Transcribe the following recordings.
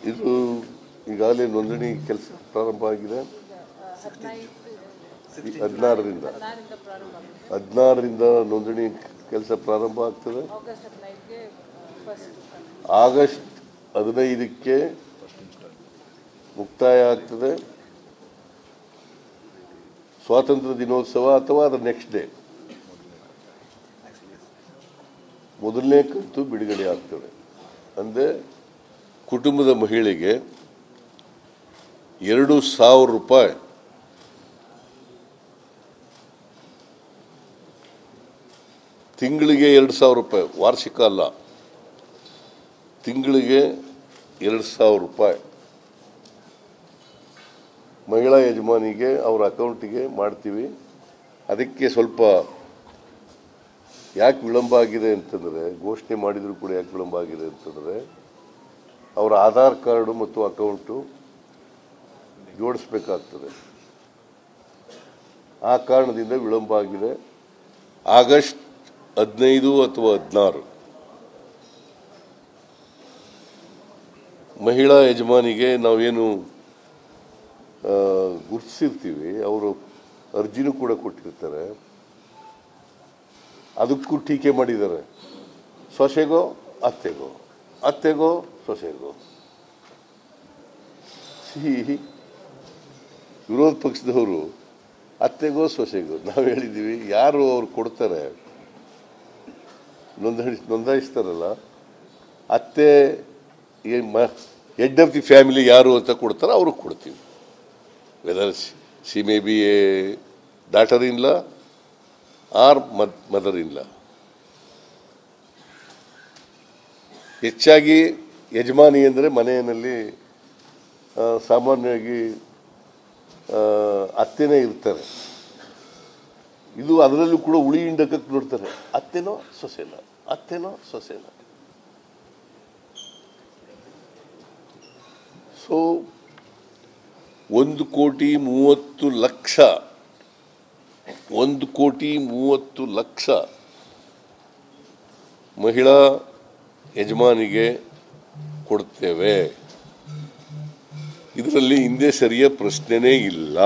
ಇದು ಈಗಾಗಲೇ ನೋಂದಣಿ ಕೆಲಸ ಪ್ರಾರಂಭ ಆಗಿದೆ. 16ರಿಂದ ನೋಂದಣಿ ಕೆಲಸ ಪ್ರಾರಂಭ ಆಗ್ತದೆ. ಆಗಸ್ಟ್ 15ಕ್ಕೆ ಮುಕ್ತಾಯ ಆಗ್ತದೆ. ಸ್ವಾತಂತ್ರ್ಯ ದಿನೋತ್ಸವ ಅಥವಾ ಅದರ ನೆಕ್ಸ್ಟ್ ಡೇ ಮೊದಲನೇ ಕಂತು ಬಿಡುಗಡೆ ಆಗ್ತದೆ. ಅಂದರೆ ಕುಟುಂಬದ ಮಹಿಳೆಗೆ 2,000 ರೂಪಾಯಿ ತಿಂಗಳಿಗೆ 2,000 ರೂಪಾಯಿ, ವಾರ್ಷಿಕ ಅಲ್ಲ, ತಿಂಗಳಿಗೆ 2,000 ರೂಪಾಯಿ ಮಹಿಳಾ ಯಜಮಾನಿಗೆ ಅವರ ಅಕೌಂಟಿಗೆ ಮಾಡ್ತೀವಿ. ಅದಕ್ಕೆ ಸ್ವಲ್ಪ ಯಾಕೆ ವಿಳಂಬ ಆಗಿದೆ ಅಂತಂದರೆ, ಘೋಷಣೆ ಮಾಡಿದರೂ ಕೂಡ ಯಾಕೆ ವಿಳಂಬ ಆಗಿದೆ ಅಂತಂದರೆ, ಅವರ ಆಧಾರ್ ಕಾರ್ಡು ಮತ್ತು ಅಕೌಂಟು ಜೋಡಿಸ್ಬೇಕಾಗ್ತದೆ. ಆ ಕಾರಣದಿಂದ ವಿಳಂಬ ಆಗಿದೆ. ಆಗಸ್ಟ್ 15 ಅಥವಾ 16 ಮಹಿಳಾ ಯಜಮಾನಿಗೆ ನಾವೇನು ಗುರುತಿಸಿರ್ತೀವಿ, ಅವರು ಅರ್ಜಿನೂ ಕೂಡ ಕೊಟ್ಟಿರ್ತಾರೆ. ಅದಕ್ಕೂ ಟೀಕೆ ಮಾಡಿದ್ದಾರೆ. ಸೊಸೆಗೋ ಅತ್ತೆಗೋ, ಅತ್ತೆಗೋ ಸೊಸೆಗೋ. ವಿರೋಧ ಪಕ್ಷದವರು ಅತ್ತೆಗೋ ಸೊಸೆಗೋ. ನಾವು ಹೇಳಿದ್ದೀವಿ, ಯಾರು ಅವ್ರು ಕೊಡ್ತಾರೆ ನೋಂದಾಯಿಸ್ತಾರಲ್ಲ, ಅತ್ತೆ ಹೆಡ್ ಆಫ್ ದಿ ಫ್ಯಾಮಿಲಿ ಯಾರು ಅಂತ ಕೊಡ್ತಾರೆ, ಅವ್ರಿಗೆ ಕೊಡ್ತೀವಿ. Whether she may be a daughter in law or mother in law. ಹೆಚ್ಚಾಗಿ ಯಜಮಾನಿ ಅಂದರೆ ಮನೆಯಲ್ಲಿ ಸಾಮಾನ್ಯವಾಗಿ ಅತ್ತೆನೇ ಇರ್ತಾರೆ. ಇದು ಅದರಲ್ಲೂ ಕೂಡ ಉಳಿ ಹಿಂಡಕ್ಕೆ ನೋಡ್ತಾರೆ, ಅತ್ತೆನೋ ಸೊಸೆನ, ಅತ್ತೆನೋ ಸೊಸೆನ. ಸೊ 1,30,00,000 1,30,00,000 ಮಹಿಳಾ ಯಜಮಾನಿಗೆ ಕೊಡ್ತೇವೆ. ಇದರಲ್ಲಿ ಹಿಂದೆ ಸರಿಯ ಪ್ರಶ್ನೆನೇ ಇಲ್ಲ.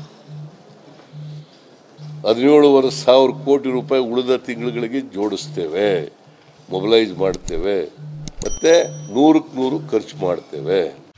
17,500 ಕೋಟಿ ರೂಪಾಯಿ ಉಳಿದ ತಿಂಗಳುಗಳಿಗೆ ಜೋಡಿಸ್ತೇವೆ, ಮೊಬಿಲೈಸ್ ಮಾಡ್ತೇವೆ, ಮತ್ತೆ 100ಕ್ಕೆ 100 ಖರ್ಚು ಮಾಡ್ತೇವೆ.